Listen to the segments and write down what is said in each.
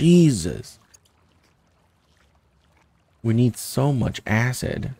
Jesus. We need so much acid.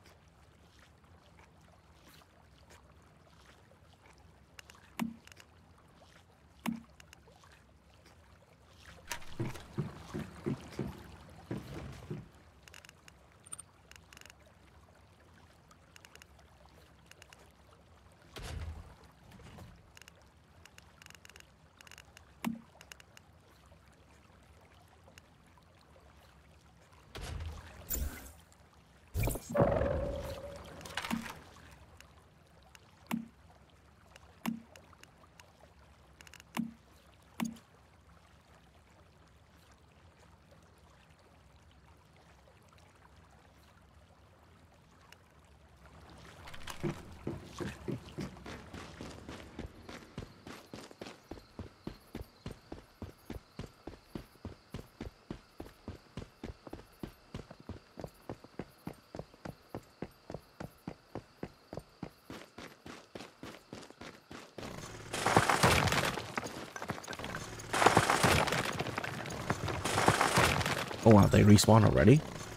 Oh wow, they respawn already?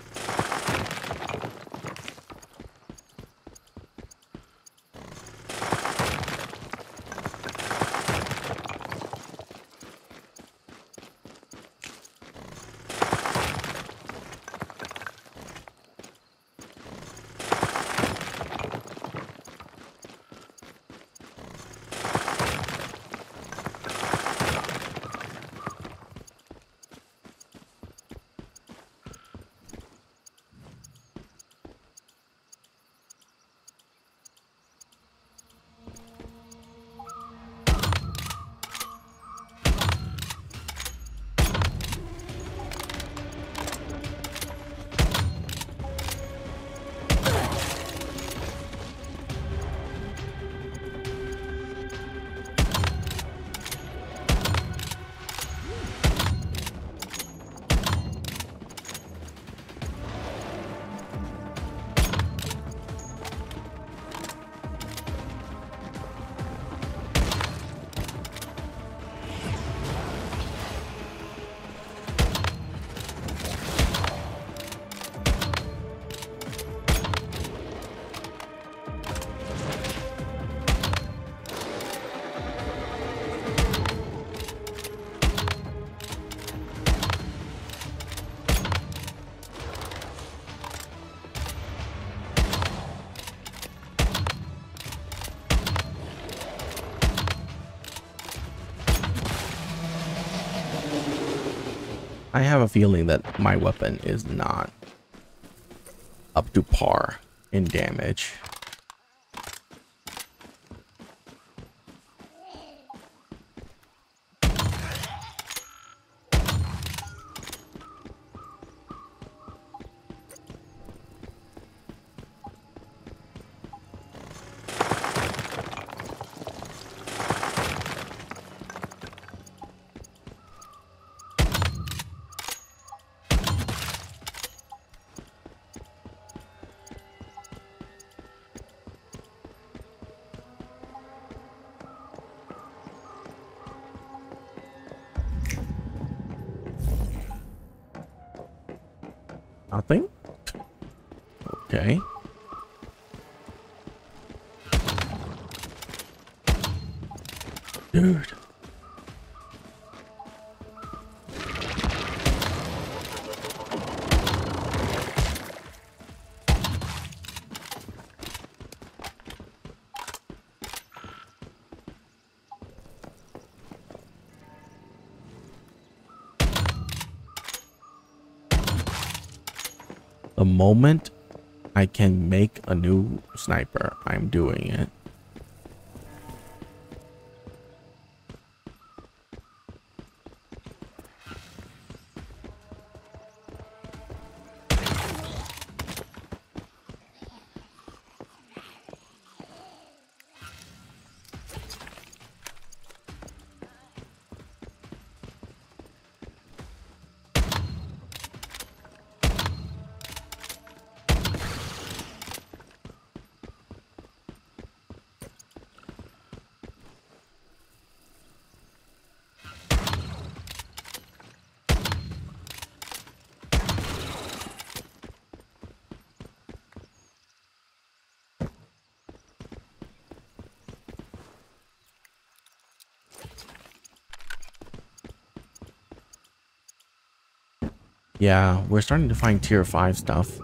I have a feeling that my weapon is not up to par in damage. Nothing? Okay. Dude. The moment I can make a new sniper, I'm doing it. Yeah, we're starting to find tier 5 stuff.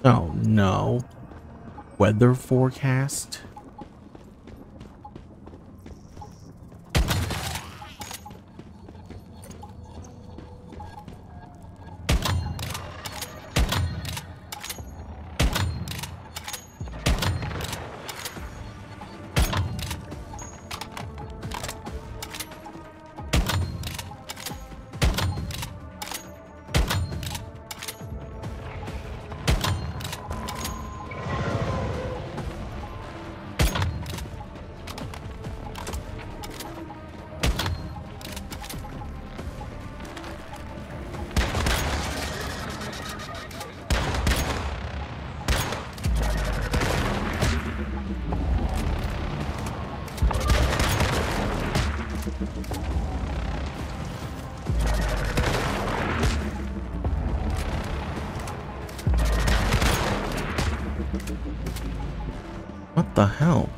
Oh no. Weather forecast? What the hell?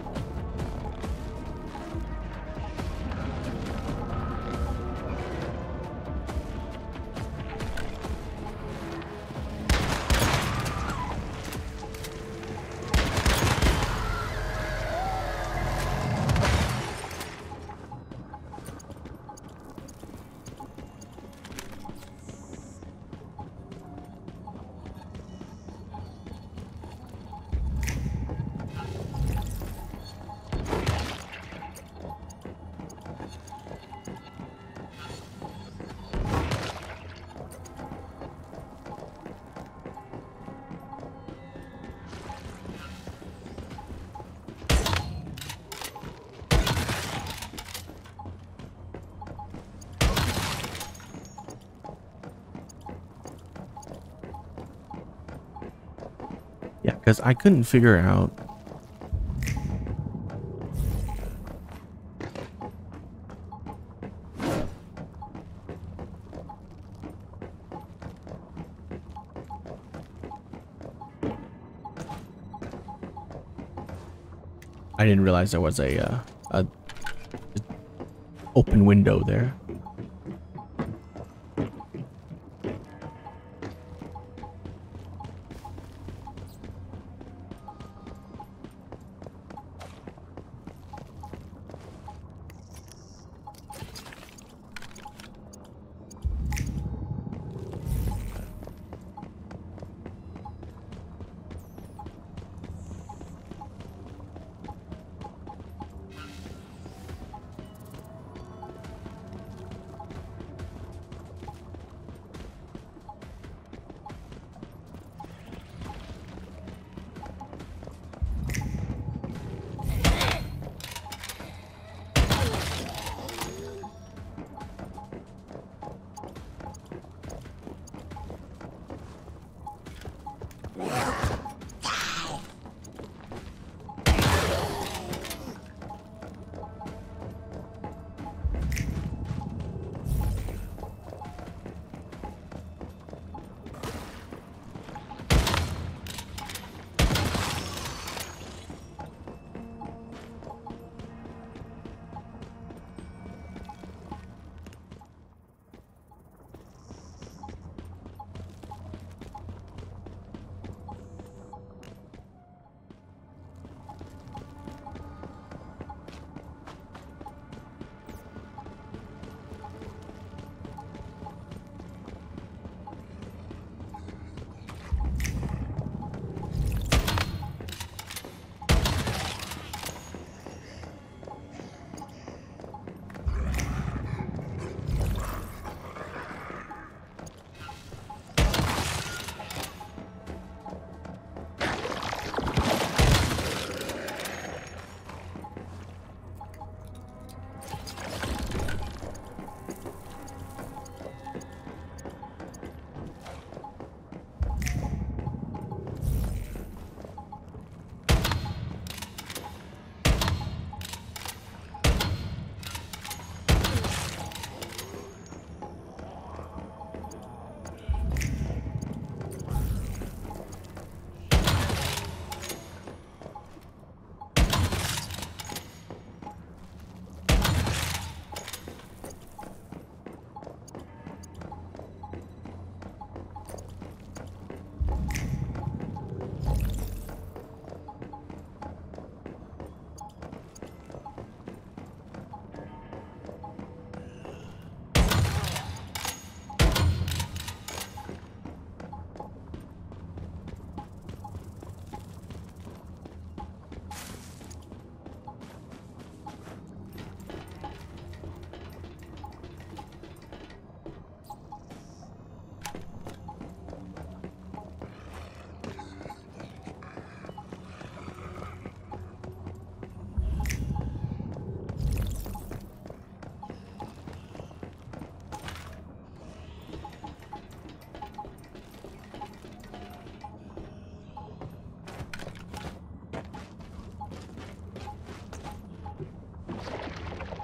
Yeah, because I couldn't figure out. I didn't realize there was a open window there.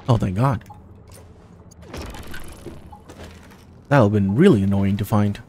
Oh, thank God. That would have been really annoying to find.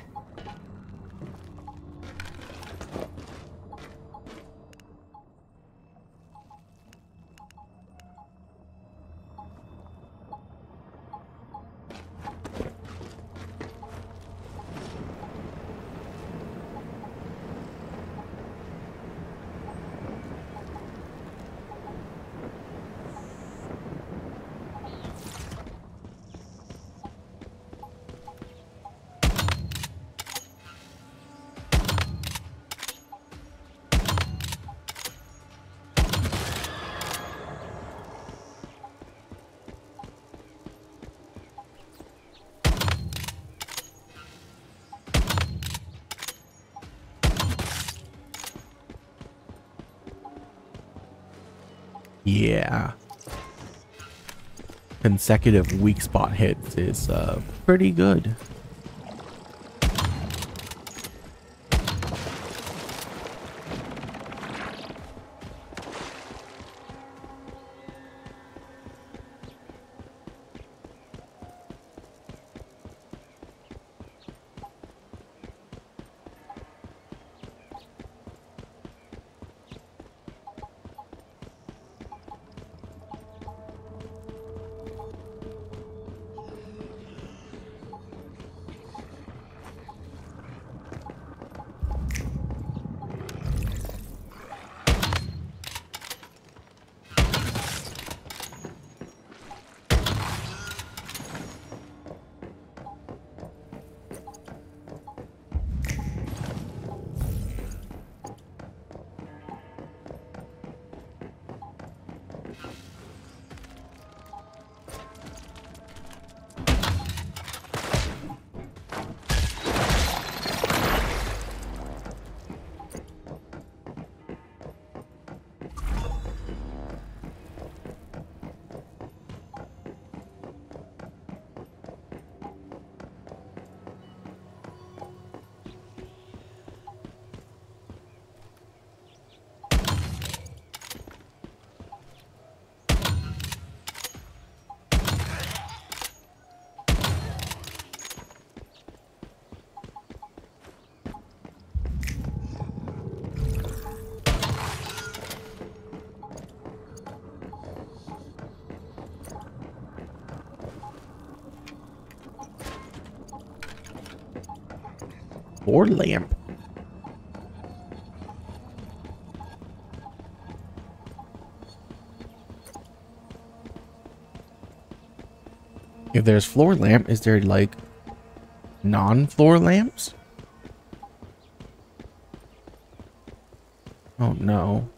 Yeah. Consecutive weak spot hits is pretty good. Or lamp. If there's floor lamp, is there like non-floor lamps? Oh no.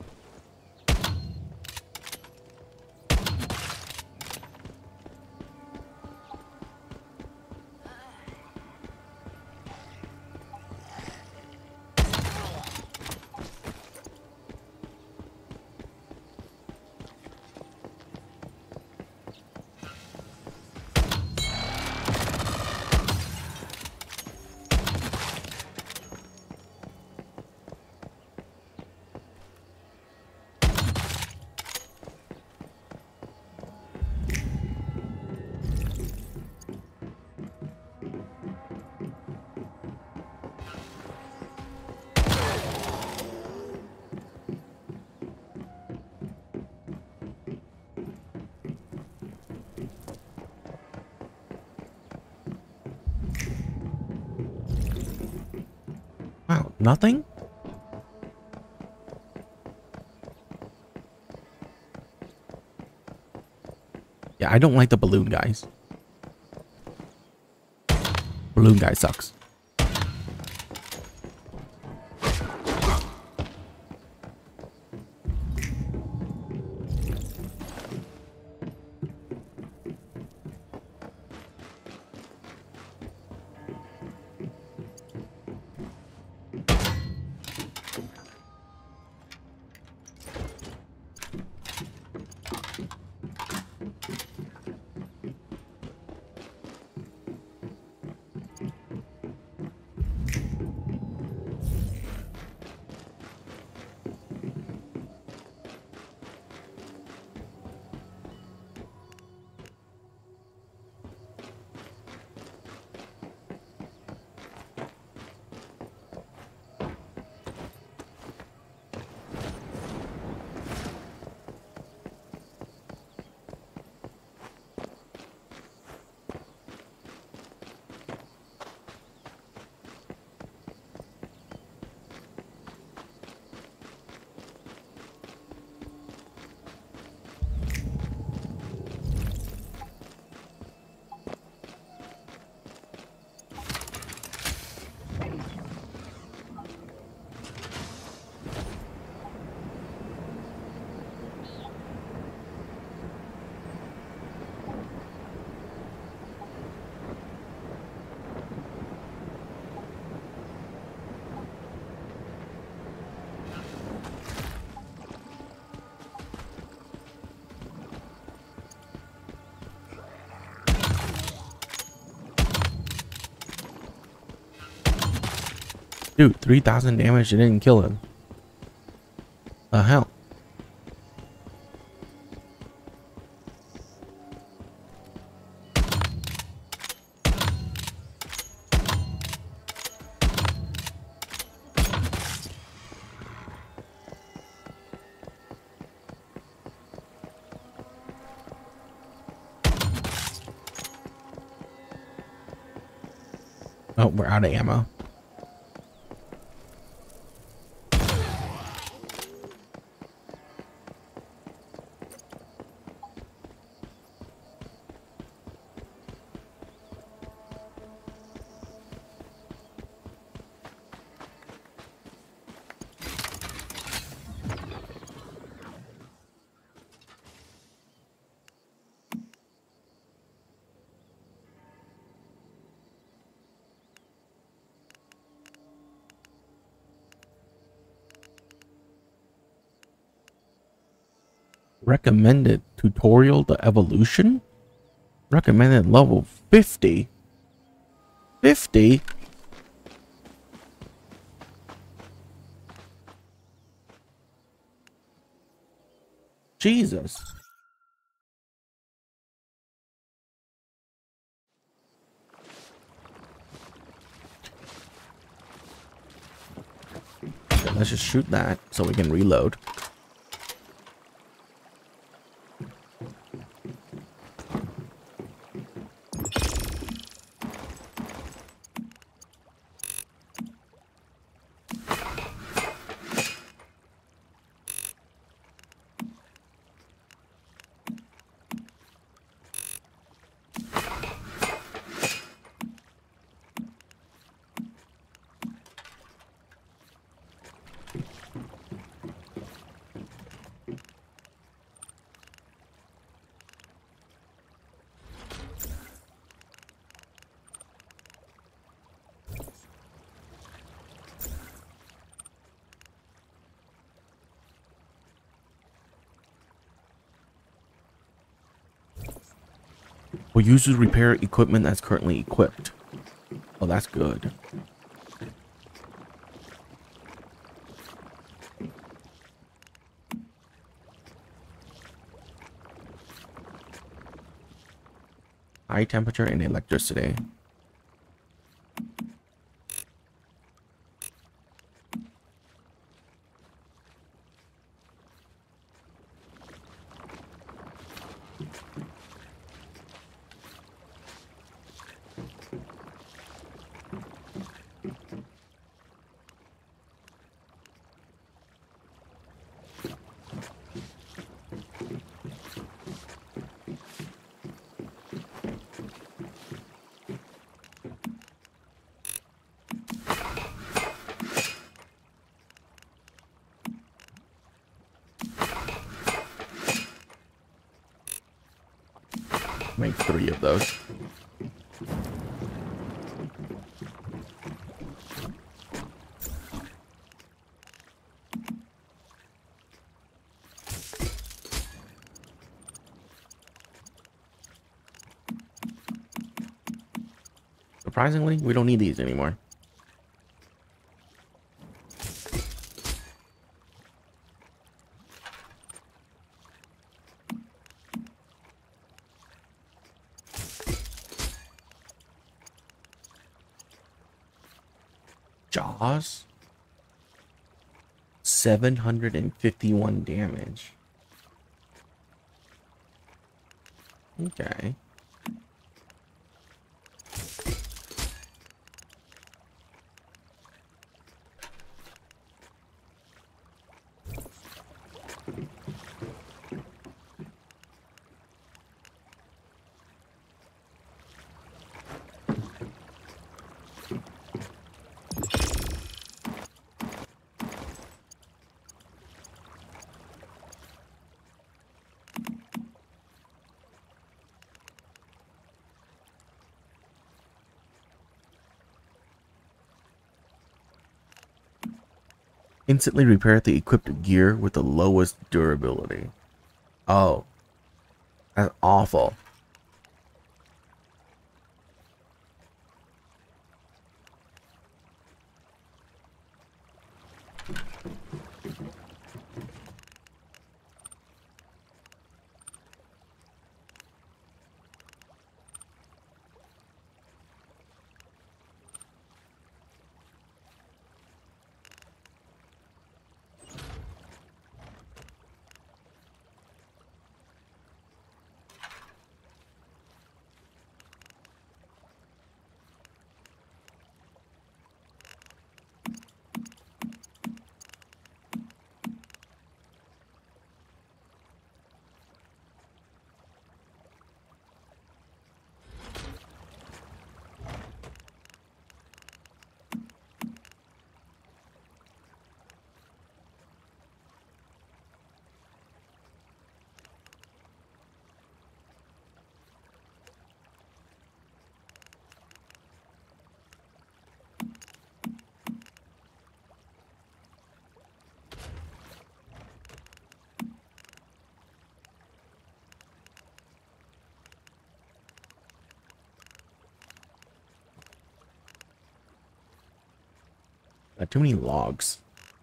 Wow, nothing? Yeah, I don't like the balloon guys. Balloon guy sucks. Dude, 3,000 damage, it didn't kill him. The hell? Oh, we're out of ammo. Recommended tutorial, the evolution. Recommended level 50. 50? Jesus. Okay, let's just shoot that so we can reload. Will users repair equipment that's currently equipped? Oh, that's good. High temperature and electricity. Make 3 of those. Surprisingly, we don't need these anymore. Jaws? 751 damage. Okay. Instantly repair the equipped gear with the lowest durability. Oh, that's awful. Too many logs.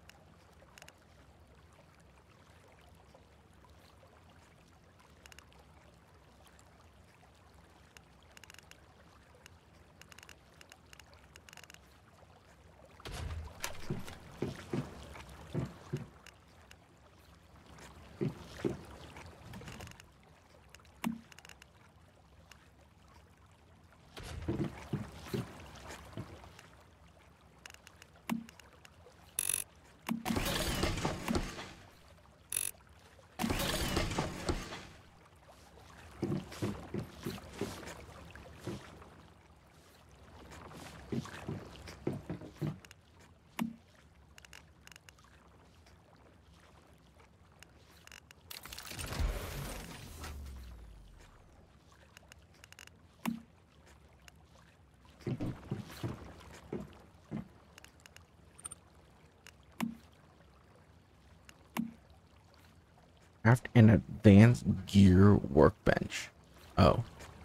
Craft an advanced gear workbench. Oh.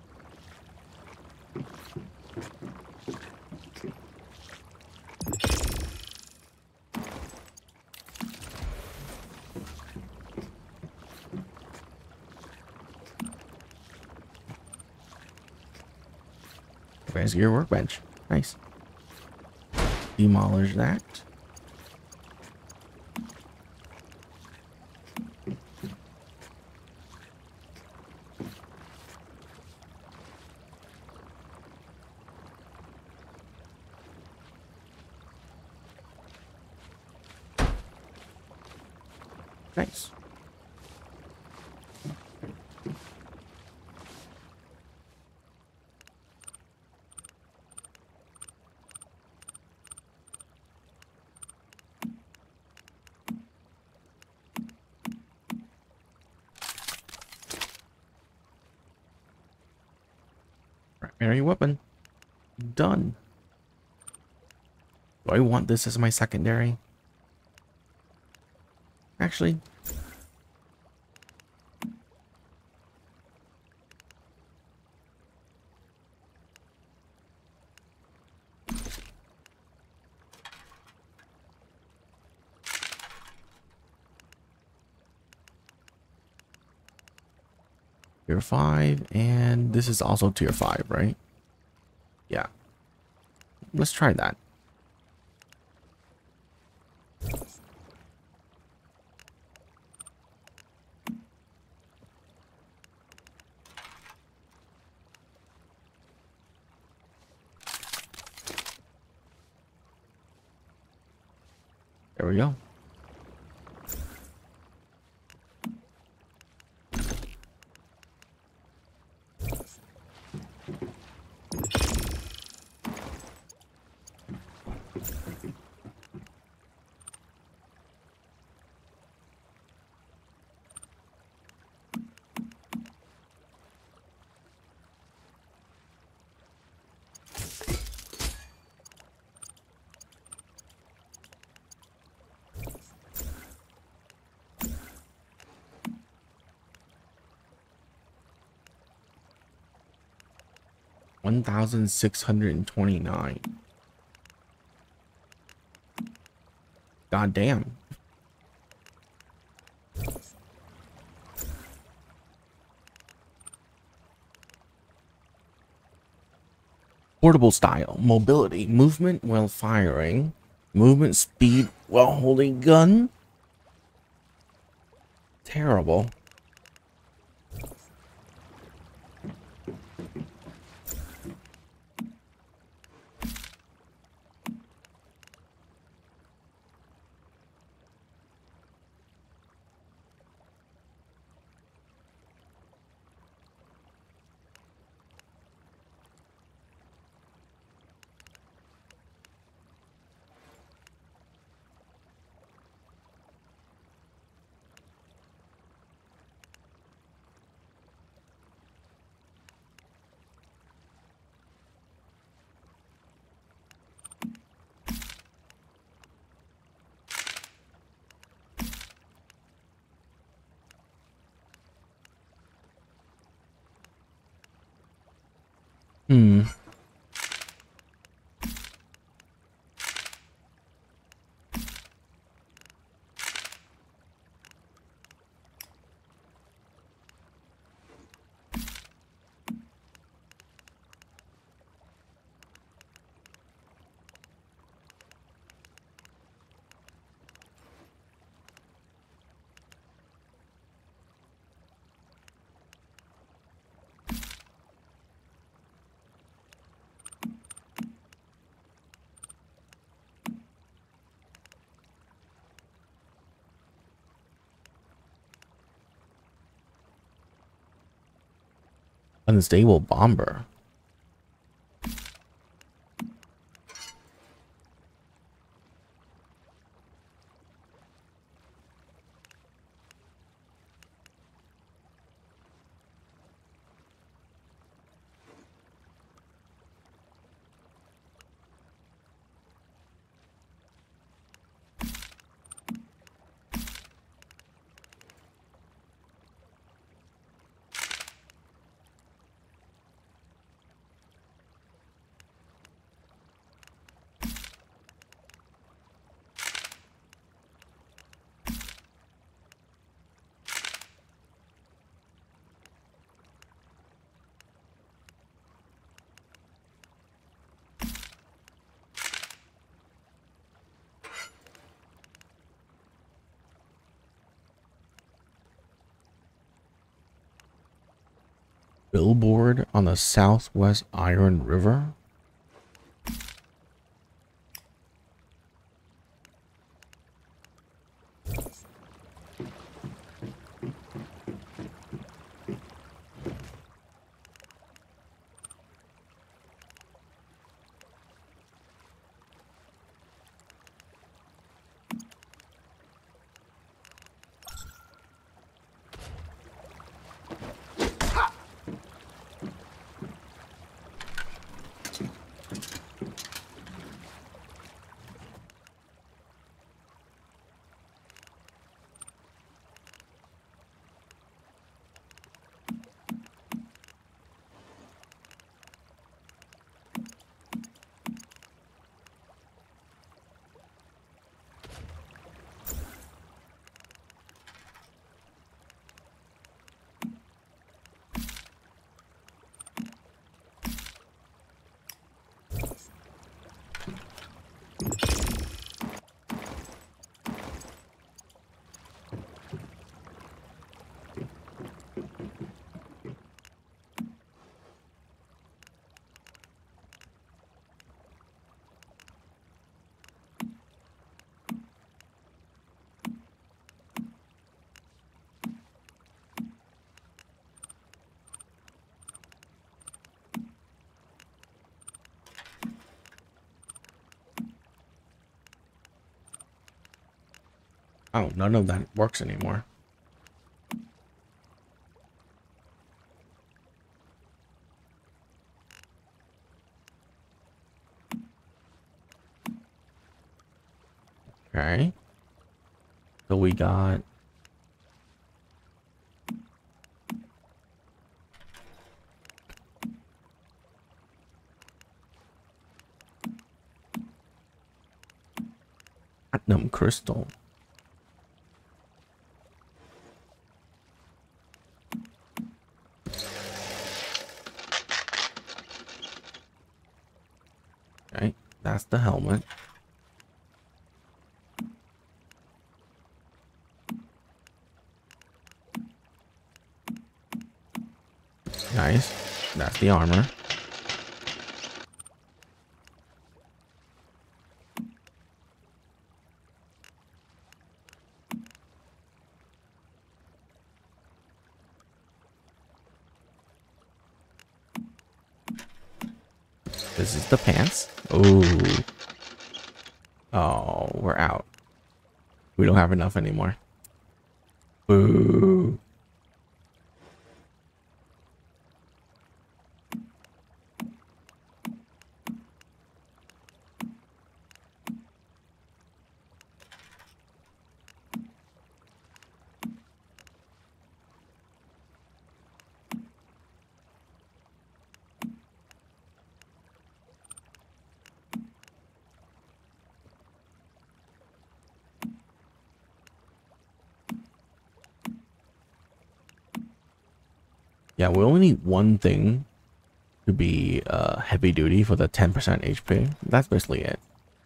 Advanced gear workbench. Nice. Demolish that. Nice. Primary weapon. Done. Do I want this as my secondary? Actually, tier 5, and this is also tier 5, right? Yeah. Let's try that. There we go. $1,629. God damn. Portable style, mobility, movement while firing, movement speed while holding gun. Terrible. Hmm. Unstable bomber. Billboard on the Southwest Iron River. Oh, none of that works anymore. Okay. So we got Platinum crystal. Okay, that's the helmet. Nice. That's the armor. This is the pants. Oh. Oh, we're out. We don't have enough anymore. Boo. Yeah, we only need one thing to be heavy duty for the 10% HP. That's basically it.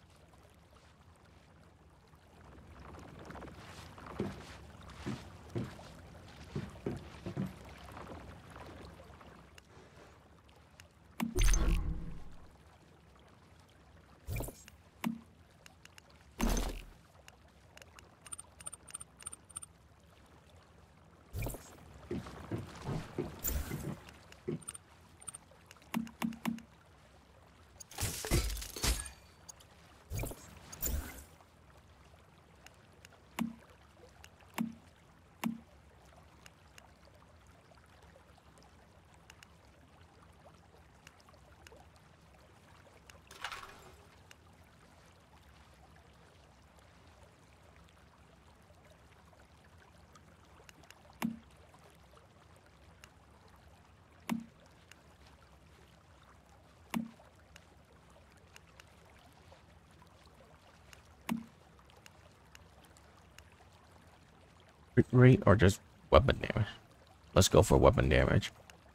Crit rate or just weapon damage? Let's go for weapon damage.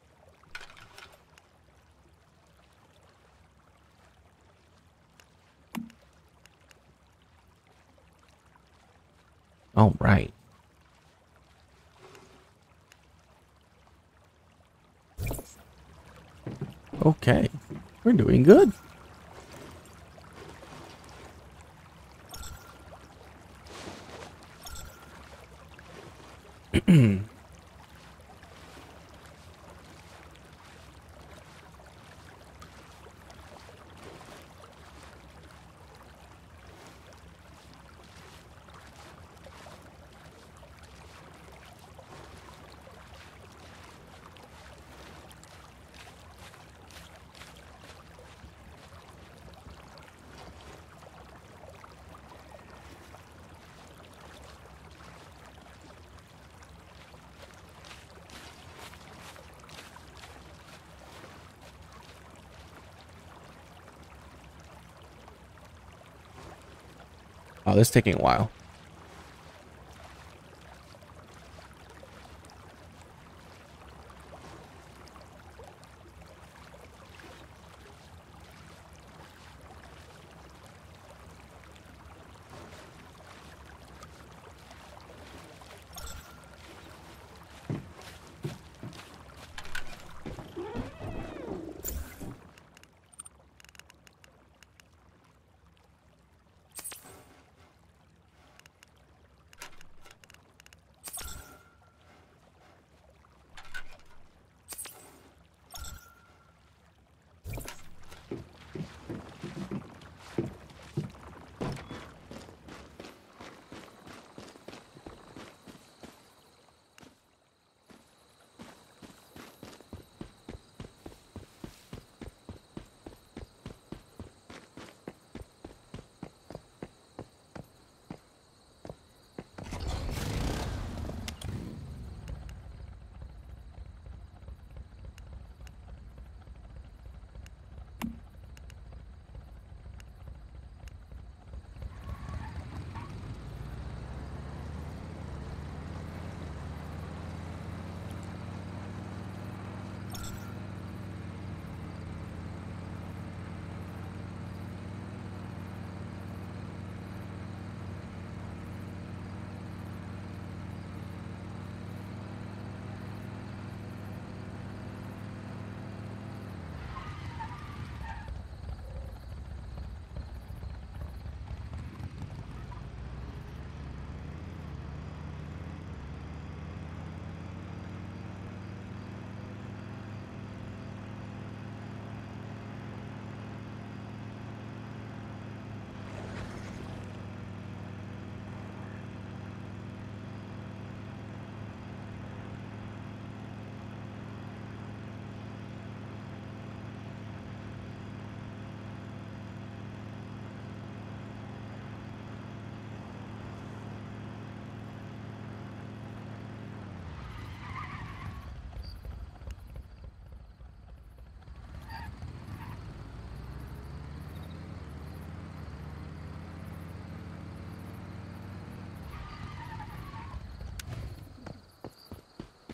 All right. Okay, we're doing good. Oh, this is taking a while.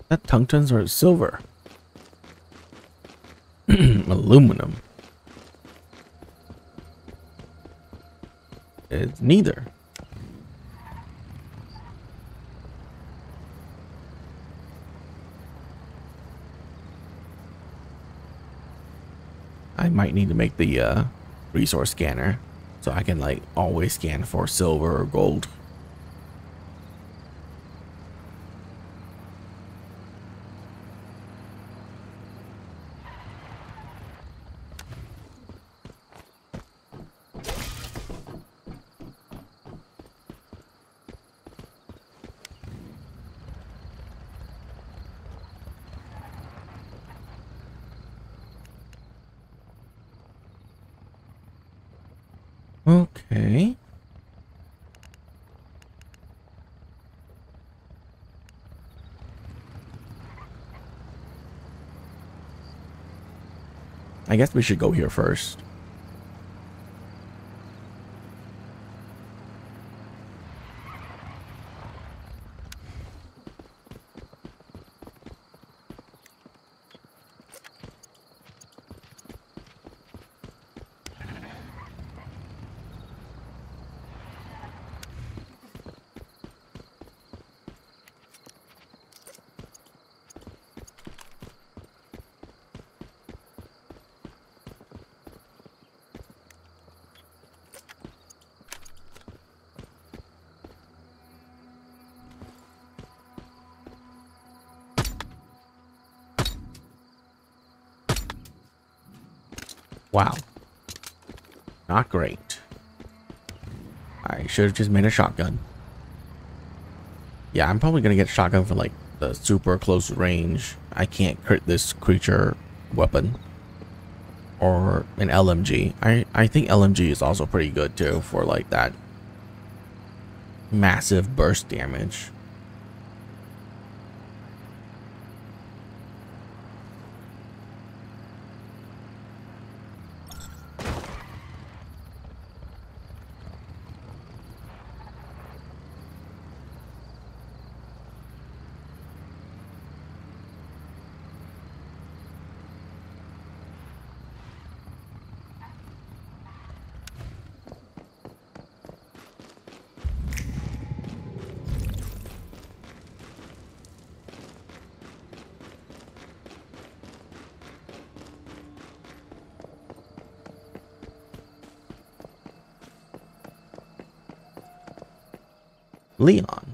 That tungstens or silver? Aluminum. It's neither. I might need to make the resource scanner so I can like always scan for silver or gold. Okay. I guess we should go here first. Wow. Not great. I should have just made a shotgun. Yeah, I'm probably gonna get a shotgun for like the super close range. I can't crit this creature weapon. Or an LMG. I think LMG is also pretty good too for like that massive burst damage. Leon.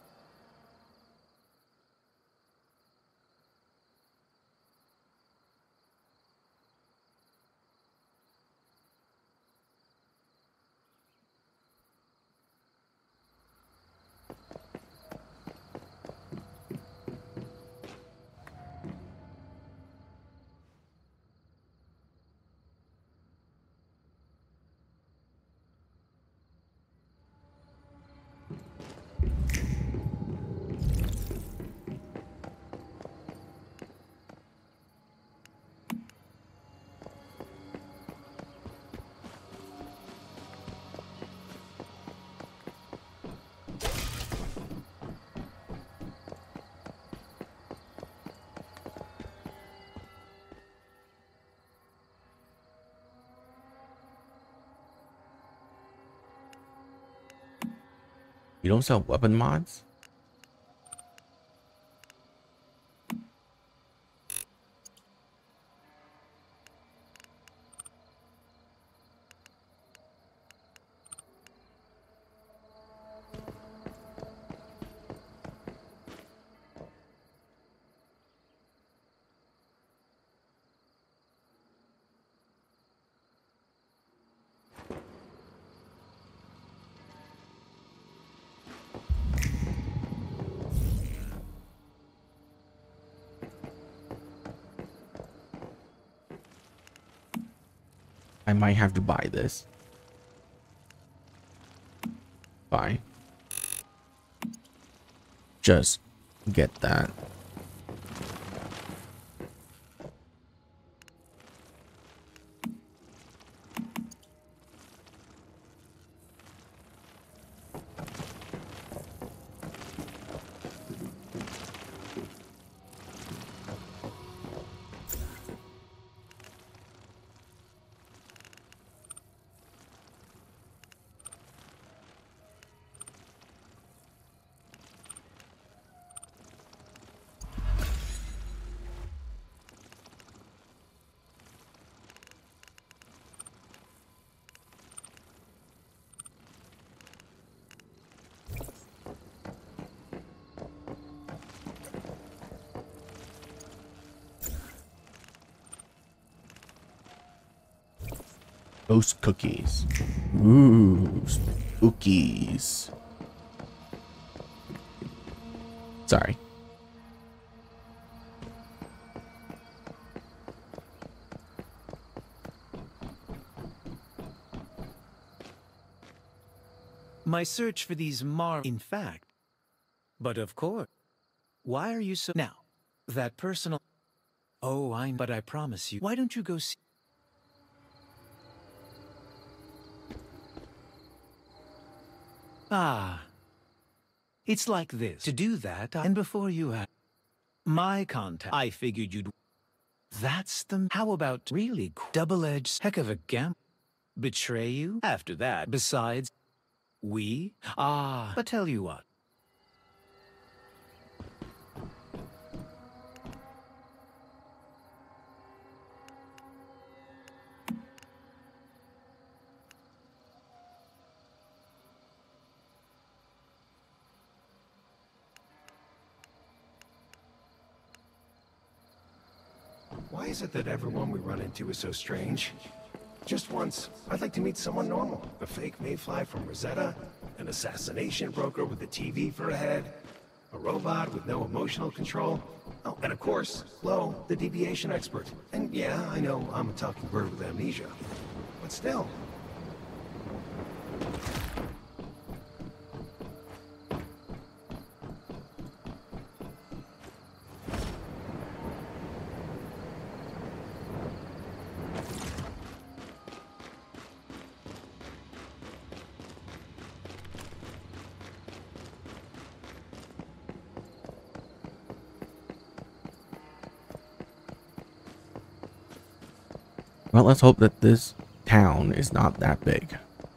You don't sell weapon mods? I might have to buy this. Buy. Just get that. Ghost cookies. Ooh, spookies. Sorry. My search for these in fact. But of course. Why are you so... Now, that personal... Oh, but I promise you. Why don't you go see... Ah. It's like this. To do that, and before you had... My contact... I figured you'd... That's the... How about really double-edged heck of a gamble? Betray you? After that, besides... We? Ah, but tell you what. Why is it that everyone we run into is so strange? Just once, I'd like to meet someone normal. A fake mayfly from Rosetta, an assassination broker with a TV for a head, a robot with no emotional control. Oh, and of course, Lo, the deviation expert. And yeah, I know I'm a talking bird with amnesia. But still. Well, let's hope that this town is not that big.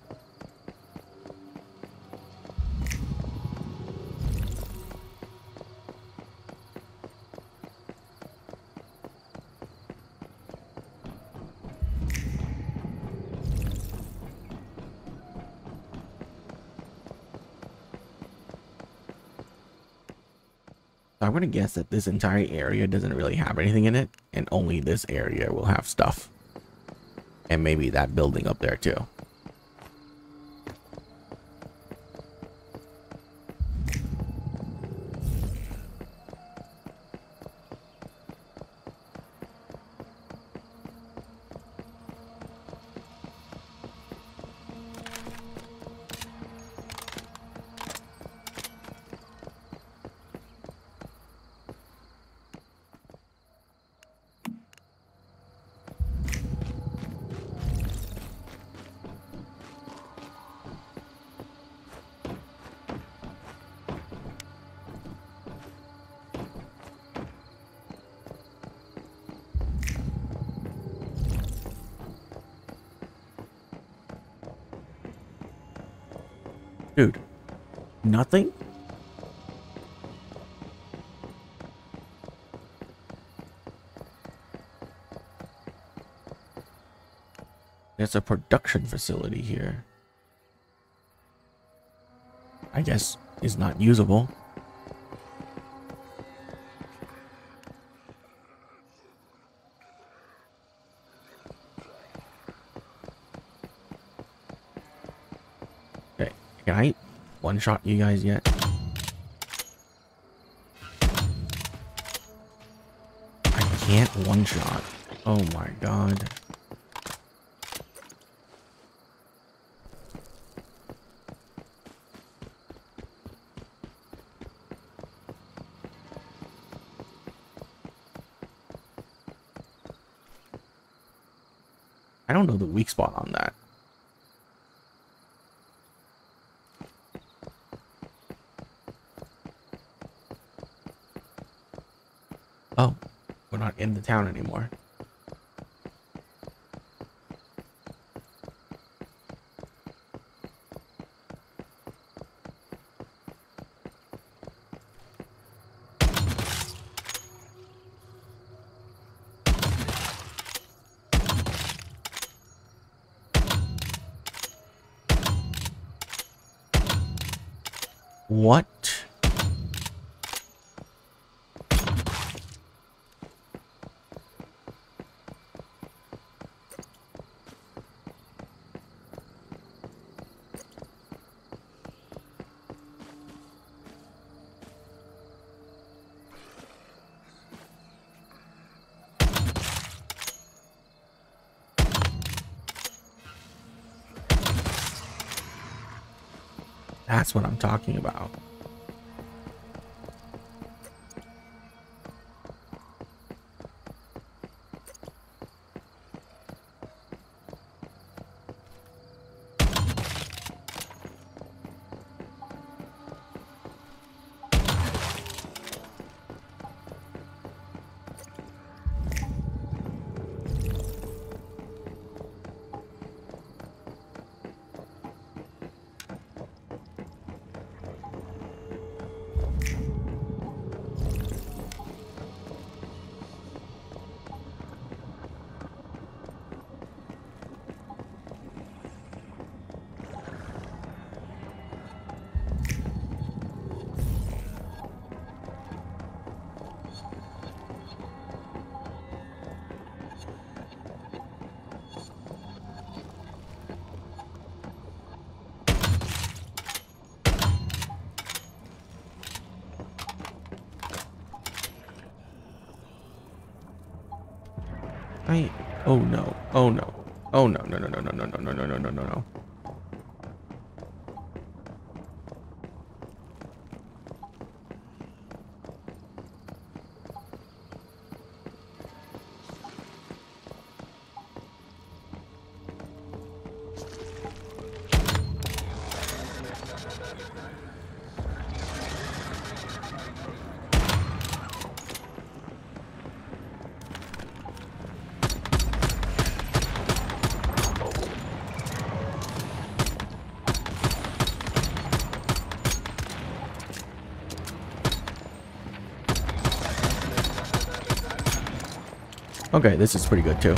I'm going to guess that this entire area doesn't really have anything in it, and only this area will have stuff. And maybe that building up there too. Dude, nothing? There's a production facility here. I guess is not usable. Okay, can I one-shot you guys yet? I can't one-shot. Oh my god. I don't know the weak spot on that. Oh, we're not in the town anymore. What? That's what I'm talking about. Oh no. Oh no. Oh no, no, no, no, no, no, no, no, no, no, no, no, no. Okay, this is pretty good too.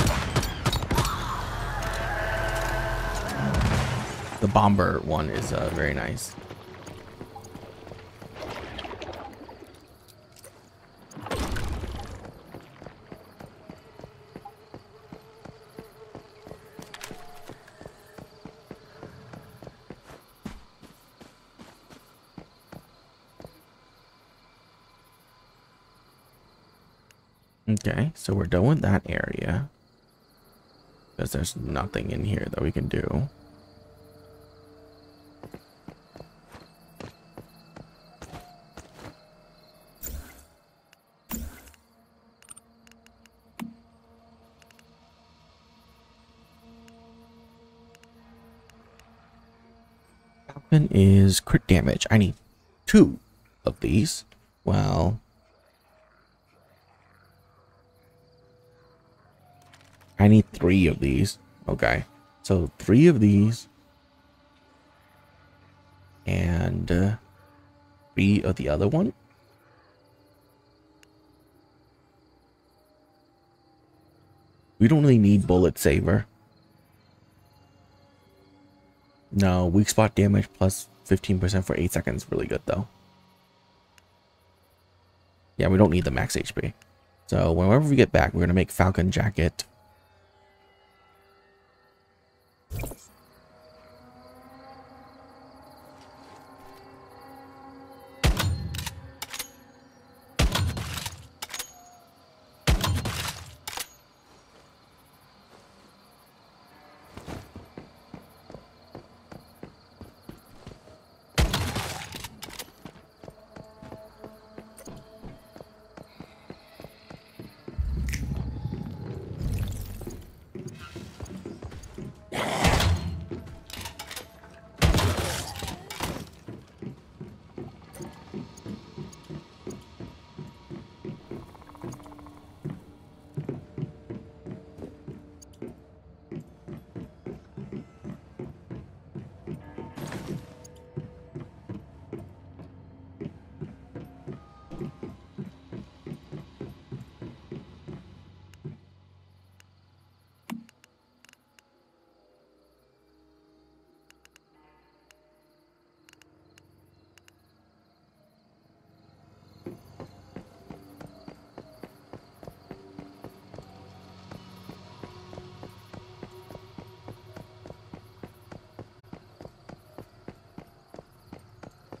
The bomber one is very nice. Okay, so we're done with that area. Because there's nothing in here that we can do. Falcon is crit damage. I need 2 of these. Well, I need 3 of these. Okay, so 3 of these and 3 of the other one. We don't really need bullet saver. No, weak spot damage plus 15% for 8 seconds. Really good though. Yeah, we don't need the max HP. So whenever we get back, we're gonna make Falcon jacket